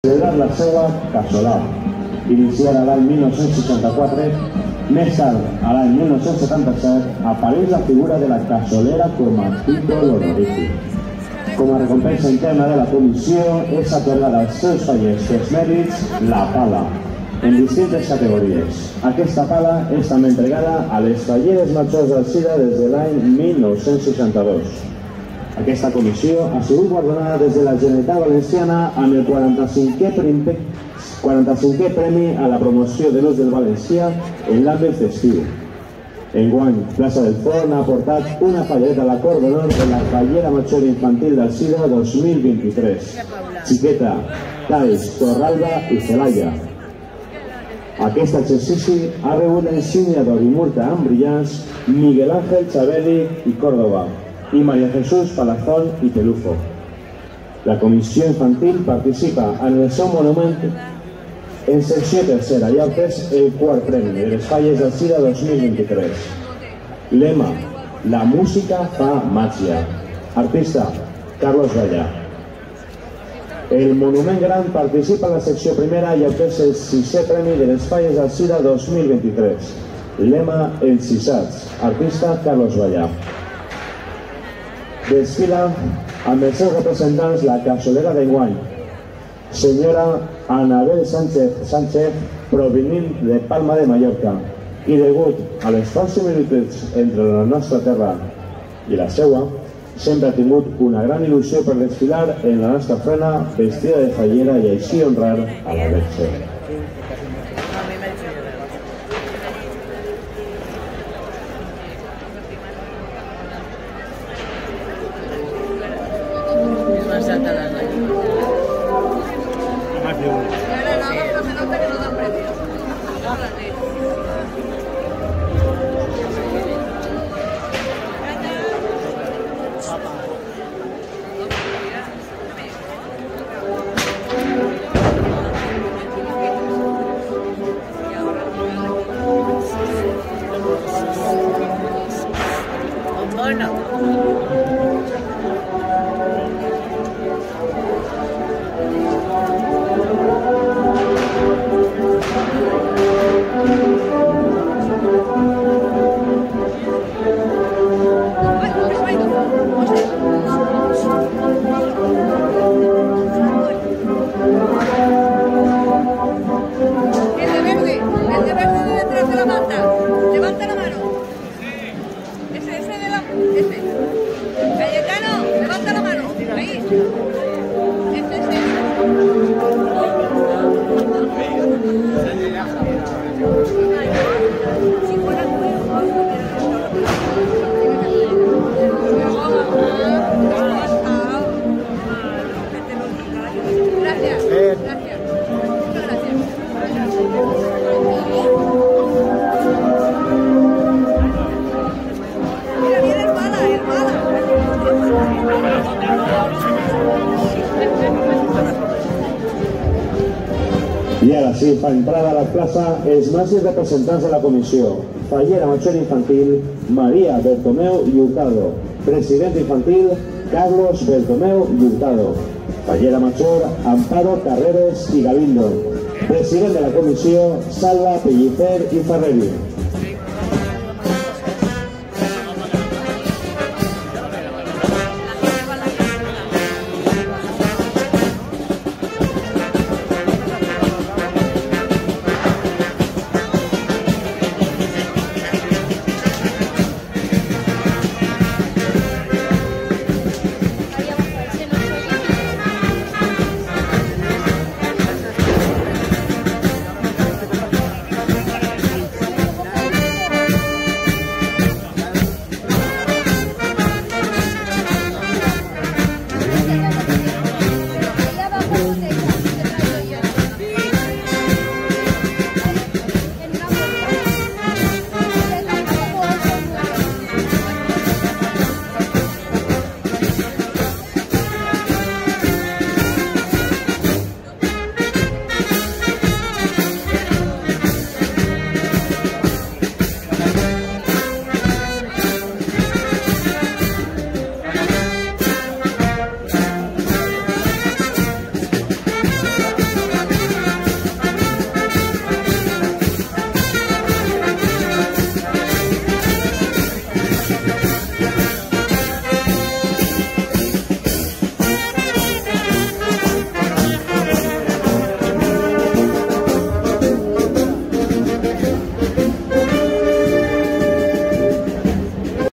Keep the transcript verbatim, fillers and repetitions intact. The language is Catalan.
celebrar la seva cassolada, iniciada l'any mil nou-cents seixanta-quatre. Més tard, a l'any mil nou-cents setanta-set, apareix la figura de la cassolera com a títol honorífic. Com a recompensa interna de la comissió, és atorgada als seus fallers pels mèrits la pala, en distintes categories. Aquesta pala és també entregada a les falleres majors d'Alzira des de l'any mil nou-cents seixanta-dos. Aquesta comissió ha sigut guardonada des de la Generalitat Valenciana amb el quaranta-cinquè Premi a la promoció de l'ús del valencià en l'àmbit festiu. Enguany, Plaça del Forn ha aportat una fallereta a la Cor d'Honor de la Fallera Major Infantil d'Alzira dos mil vint-i-tres. Xiqueta, Talls, Torralba i Celaya. Aquest exercici ha rebut la insígnia d'or i multa amb brillants Miguel Ángel Chaveli i Córdoba i María Jesús Palazón i Pelufo. La comissió infantil participa en el seu monument en secció tercera i ha obtès el quart premi de les falles d'Alzira dos mil vint-i-tres. Lema: la música fa màgia. Artista: Carlos Vallà. El monument gran participa en la secció primera i ha obtès el sisè premi de les falles d'Alzira dos mil vint-i-tres. Lema: els sisats. Artista: Carlos Vallà. Desfila amb els seus representants la cassolera d'enguany, senyora Anabel Sánchez Sánchez, provenint de Palma de Mallorca, i degut a les forts similituds entre la nostra terra i la seua, sempre ha tingut una gran il·lusió per desfilar en la nostra frena vestida de fallera i així honrar a la Verge. I ara sí, per entrar a la plaça, els màxims representants de la comissió. Fallera Major Infantil, María Bertomeu i Hurtado. President Infantil, Carlos Bertomeu i Hurtado. Fallera Major, Amparo Carreres i Galindo. President de la comissió, Salva Pellicer i Ferreri.